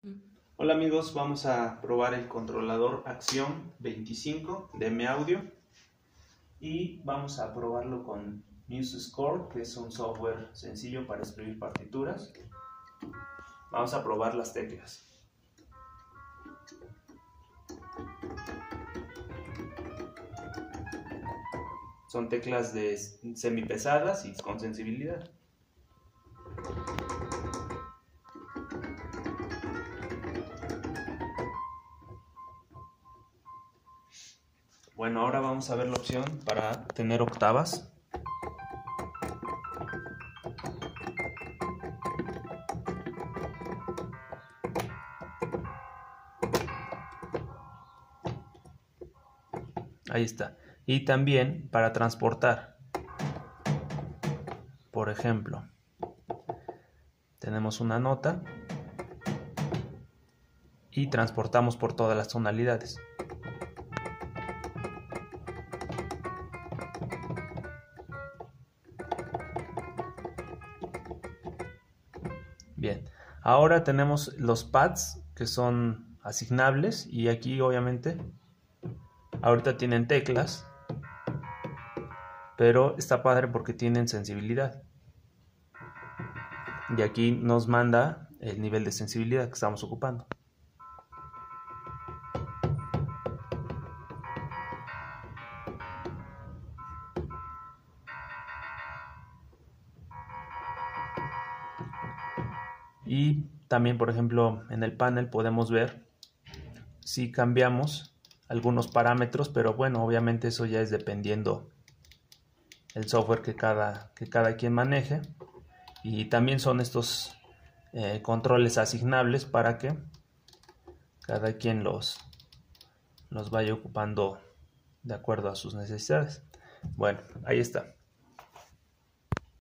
Hola amigos, vamos a probar el controlador Acción 25 de M-Audio y vamos a probarlo con MuseScore, que es un software sencillo para escribir partituras. Vamos a probar las teclas. Son teclas de semipesadas y con sensibilidad. Bueno, ahora vamos a ver la opción para tener octavas. Ahí está. Y también para transportar. Por ejemplo, tenemos una nota y transportamos por todas las tonalidades. Bien, ahora tenemos los pads que son asignables y aquí obviamente ahorita tienen teclas, pero está padre porque tienen sensibilidad. Y aquí nos manda el nivel de sensibilidad que estamos ocupando. Y también, por ejemplo, en el panel podemos ver si cambiamos algunos parámetros, pero bueno, obviamente eso ya es dependiendo el software que cada quien maneje. Y también son estos controles asignables para que cada quien los vaya ocupando de acuerdo a sus necesidades. Bueno, ahí está.